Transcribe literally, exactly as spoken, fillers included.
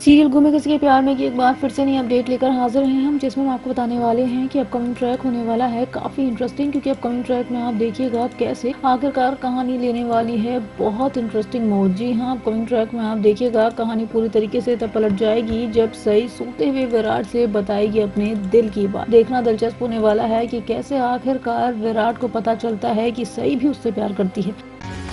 Serial गुम है किसी के प्यार में की एक बार फिर से नई अपडेट लेकर हाजिर हैं हम, जिसमें हम आपको बताने वाले हैं कि अपकमिंग ट्रैक होने वाला है काफी इंटरेस्टिंग। क्योंकि अपकमिंग ट्रैक में आप देखिएगा कैसे आखिरकार कहानी लेने वाली है बहुत इंटरेस्टिंग मोड़। जी हाँ, अपकमिंग ट्रैक में आप देखिएगा कहानी पूरी तरीके से तब पलट जाएगी जब सई सोते हुए विराट से बताएगी अपने दिल की बात। देखना दिलचस्प होने वाला है कि कैसे आखिरकार विराट को पता चलता है कि सई भी उससे प्यार करती है।